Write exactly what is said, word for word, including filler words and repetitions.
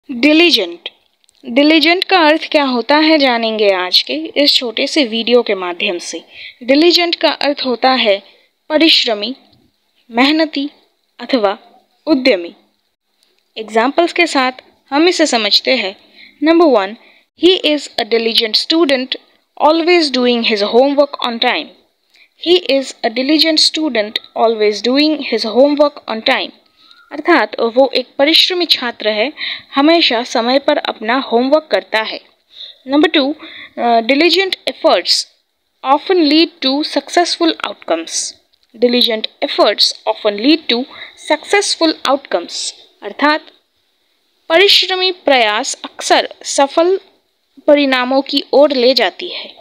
Diligent. Diligent का अर्थ क्या होता है जानेंगे आज के इस छोटे से वीडियो के माध्यम से। डिलीजेंट का अर्थ होता है परिश्रमी, मेहनती अथवा उद्यमी। एग्जाम्पल्स के साथ हम इसे समझते हैं। Number one, he is a diligent student always doing his homework on time. He is a diligent student always doing his homework on time. अर्थात वो एक परिश्रमी छात्र है, हमेशा समय पर अपना होमवर्क करता है। Number two, diligent efforts often lead to successful outcomes. Diligent efforts often lead to successful outcomes. अर्थात परिश्रमी प्रयास अक्सर सफल परिणामों की ओर ले जाती है।